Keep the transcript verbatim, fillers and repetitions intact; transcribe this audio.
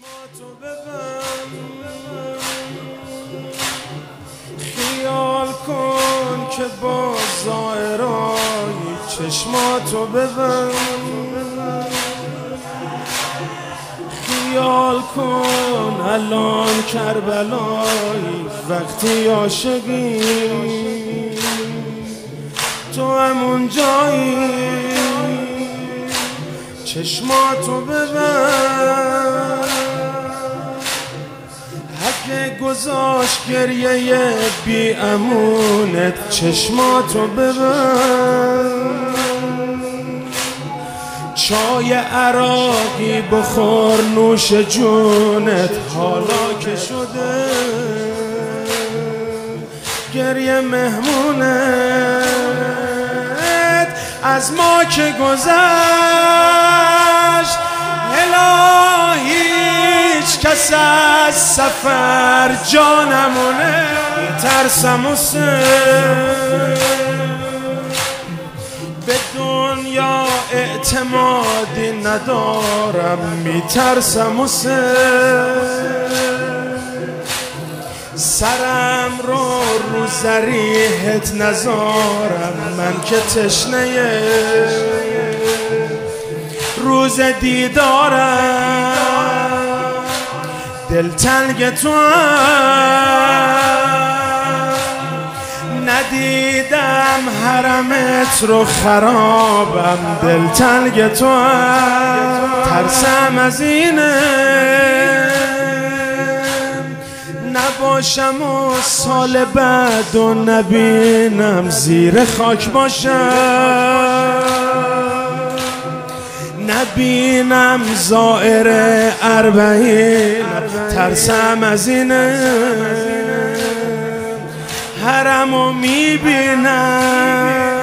چشماتو ببند، خیال کن که با زائرای چشماتو ببند، خیال کن الان کربلایی وقتی عاشقی تو همون جایی، چشماتو ببند، حق گذاشت گریه بی امونت، چشماتو ببند، چای عراقی بخور نوش جونت، حالا که شده گریه مهمونت، از ما که گذشت الا هیچ کس از سفر جا نمونه، میترسم و سه به دنیا اعتمادی ندارم، میترسم و سه سرم رو رو ذریحت نذارم، من که تشنه روز دیدارم، دلتنگ تو ندیدم حرمت رو خرابم، دلتنگ تو ترسم از اینه نباشم و سال بعد و نبینم زیر خاک باشم، نبینم زائر اربعین، ترسم از اینه حرمو میبینم